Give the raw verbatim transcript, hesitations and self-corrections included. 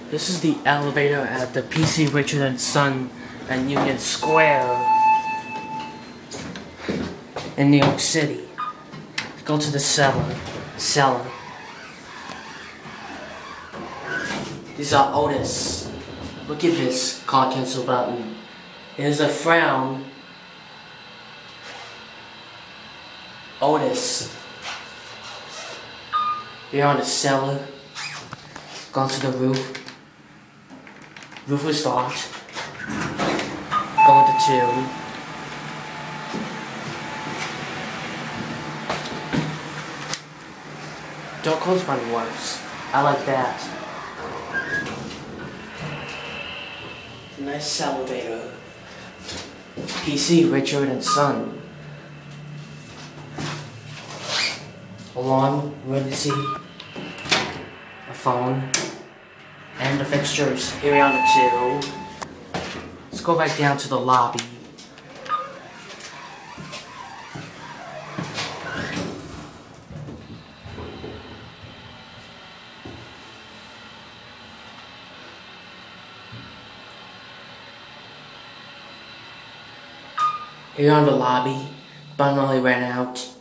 This is the elevator at the P C Richard and Son and Union Square in New York City. Go to the cellar. Cellar. These are Otis. Look at this car cancel button. There's a frown. Otis. Here on the cellar. Go to the roof. Roof is locked. Go to two. Don't close my doors. I like that. Nice elevator. P C Richard and Son. Alarm, emergency, a phone, and the fixtures. Here we are on the two. Let's go back down to the lobby. Here on the lobby, button only ran out.